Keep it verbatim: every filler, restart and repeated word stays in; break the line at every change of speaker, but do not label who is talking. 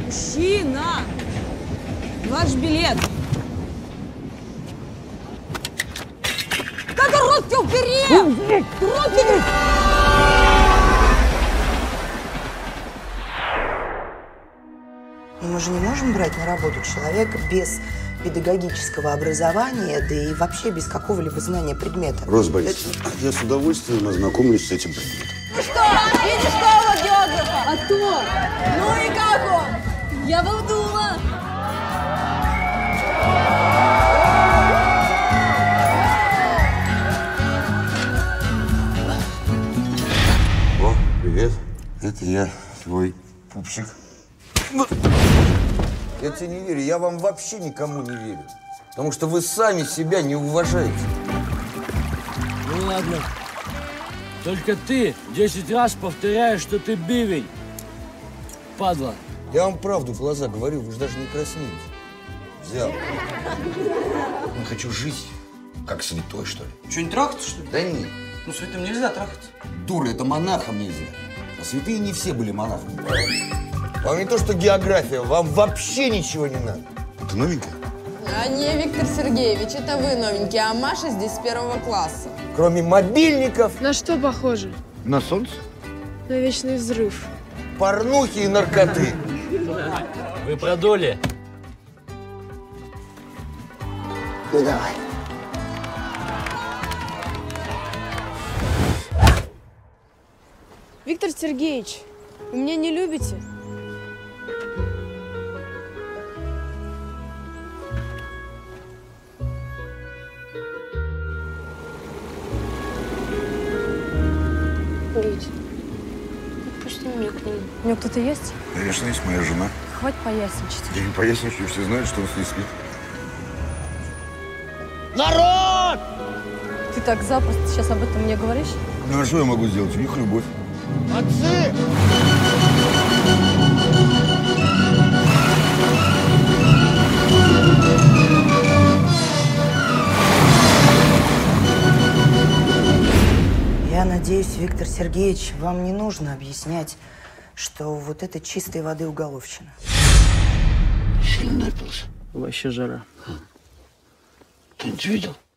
Мужчина! Ваш билет! Как рот тебя вперед! Рот тебе!
Но мы же не можем брать на работу человека без педагогического образования, да и вообще без какого-либо знания предмета.
Роза Борисовна, я с удовольствием ознакомлюсь с этим предметом.
Ну что, видишь нового географа? А то! Ну и как он? Я вам думала!
О, привет. Это я, твой пупсик.
Я тебе не верю, я вам вообще никому не верю. Потому что вы сами себя не уважаете.
Ну ладно. Только ты десять раз повторяешь, что ты бивень. Падла.
Я вам правду в глаза говорю, вы же даже не краснеете. Взял.
Я хочу жить как святой, что ли.
Что, не трахаться, что ли?
Да нет.
Ну, святым нельзя трахаться.
Дура, это монахам нельзя. А святые не все были монахами. Вам не то, что география, вам вообще ничего не надо.
Ты новенькая?
А не, Виктор Сергеевич, это вы новенький, а Маша здесь с первого класса.
Кроме мобильников,
На что похоже?
На солнце?
На вечный взрыв.
порнухи и наркоты.
Вы продули.
Ну давай.
Виктор Сергеевич, вы меня не любите? Вить, отпусти меня к ней. У него кто-то есть?
Конечно, есть моя жена.
Хватит поясничать.
Я не поясничаю, все знают, что он с ней спит.
Ты так запросто сейчас об этом мне говоришь?
Ну а что я могу сделать? У них любовь.
Отцы!
Я надеюсь, Виктор Сергеевич, вам не нужно объяснять, что вот это чистой воды уголовщина.
Сильно напился.
Вообще жара.
Ты не видел?